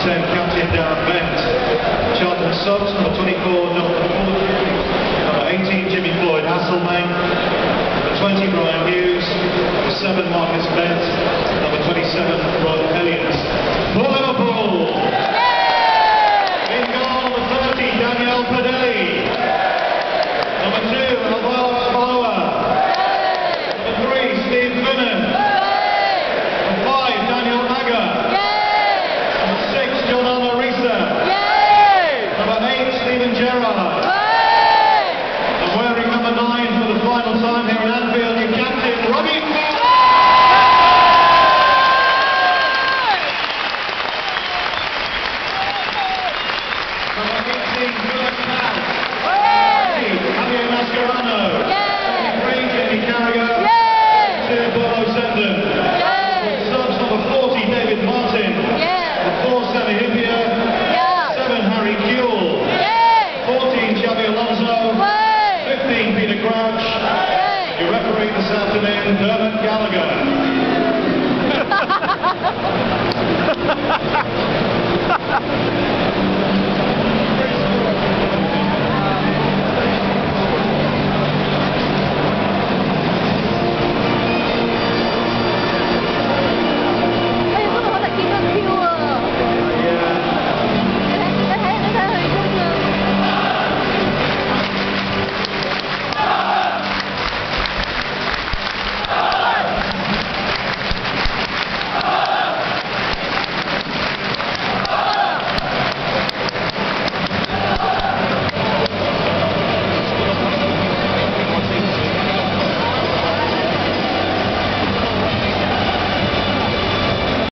10, Captain Darren Bent. Charlton subs, number 24, Jonathan Ford. Number 18, Jimmy Floyd Hasselman. Number 20, Brian Hughes. Number 7, Marcus Bent. Number 27, Rod Elliott. For Liverpool! In goal, number 30, Daniel Padelli. Number 2, Alvaro Alboa. Number 3, Steve Finnan. Number 5, Daniel Maga. Number 6, John Amarisa. Number 8, Stephen Gerrard. And wearing number 9 for the final time here in Anfield, your captain, Robbie Fowler. Number 18, Philip Cass. Javier Mascherano. 23, Jamie Carragher. 2, Bono Senden. Subs, number 40, David Martin. Number 4, Sammy Hippier. 7, Harry Kewell. 14, Xabi Alonso. 15, Peter Crouch. Your referee this afternoon, Dermot Gallagher.